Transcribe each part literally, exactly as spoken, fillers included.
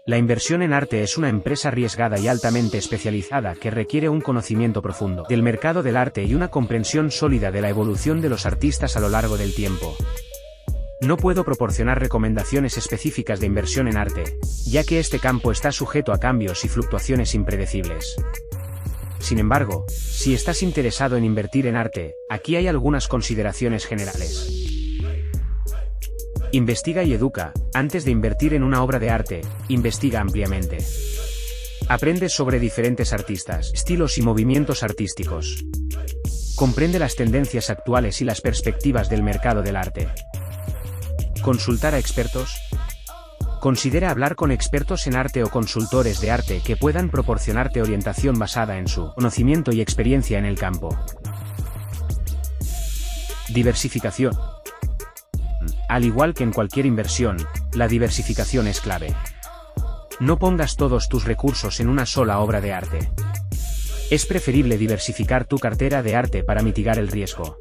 La inversión en arte es una empresa arriesgada y altamente especializada que requiere un conocimiento profundo del mercado del arte y una comprensión sólida de la evolución de los artistas a lo largo del tiempo. No puedo proporcionar recomendaciones específicas de inversión en arte, ya que este campo está sujeto a cambios y fluctuaciones impredecibles. Sin embargo, si estás interesado en invertir en arte, aquí hay algunas consideraciones generales. Investiga y educa. Antes de invertir en una obra de arte, investiga ampliamente. Aprende sobre diferentes artistas, estilos y movimientos artísticos. Comprende las tendencias actuales y las perspectivas del mercado del arte. Consultar a expertos. Considera hablar con expertos en arte o consultores de arte que puedan proporcionarte orientación basada en su conocimiento y experiencia en el campo. Diversificación. Al igual que en cualquier inversión, la diversificación es clave. No pongas todos tus recursos en una sola obra de arte. Es preferible diversificar tu cartera de arte para mitigar el riesgo.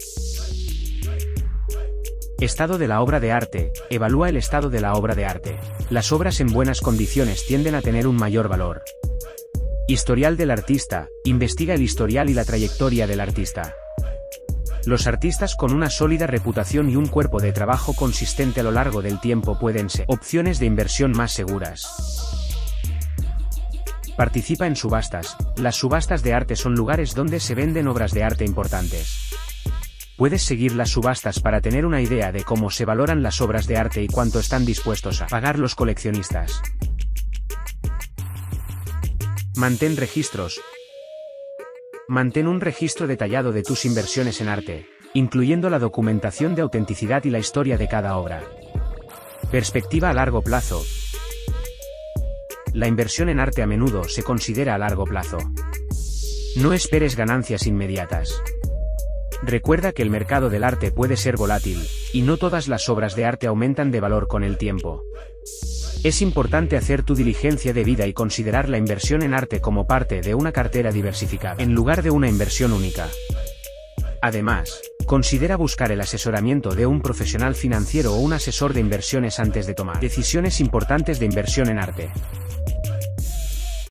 Estado de la obra de arte. Evalúa el estado de la obra de arte. Las obras en buenas condiciones tienden a tener un mayor valor. Historial del artista. Investiga el historial y la trayectoria del artista. Los artistas con una sólida reputación y un cuerpo de trabajo consistente a lo largo del tiempo pueden ser opciones de inversión más seguras. Participa en subastas. Las subastas de arte son lugares donde se venden obras de arte importantes. Puedes seguir las subastas para tener una idea de cómo se valoran las obras de arte y cuánto están dispuestos a pagar los coleccionistas. Mantén registros. Mantén un registro detallado de tus inversiones en arte, incluyendo la documentación de autenticidad y la historia de cada obra. Perspectiva a largo plazo. La inversión en arte a menudo se considera a largo plazo. No esperes ganancias inmediatas. Recuerda que el mercado del arte puede ser volátil, y no todas las obras de arte aumentan de valor con el tiempo. Es importante hacer tu diligencia debida y considerar la inversión en arte como parte de una cartera diversificada, en lugar de una inversión única. Además, considera buscar el asesoramiento de un profesional financiero o un asesor de inversiones antes de tomar decisiones importantes de inversión en arte.